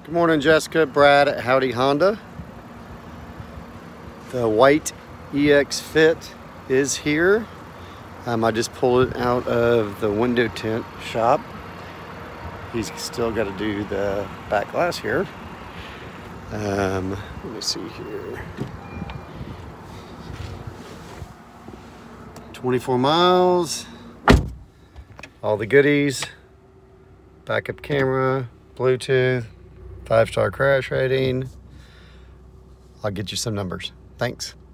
Good morning, Jessica. Brad at Howdy Honda. The white EX Fit is here. I just pulled it out of the window tint shop. He's still got to do the back glass here. Let me see here. 24 miles. All the goodies. Backup camera, Bluetooth, 5-star crash rating. I'll get you some numbers. Thanks.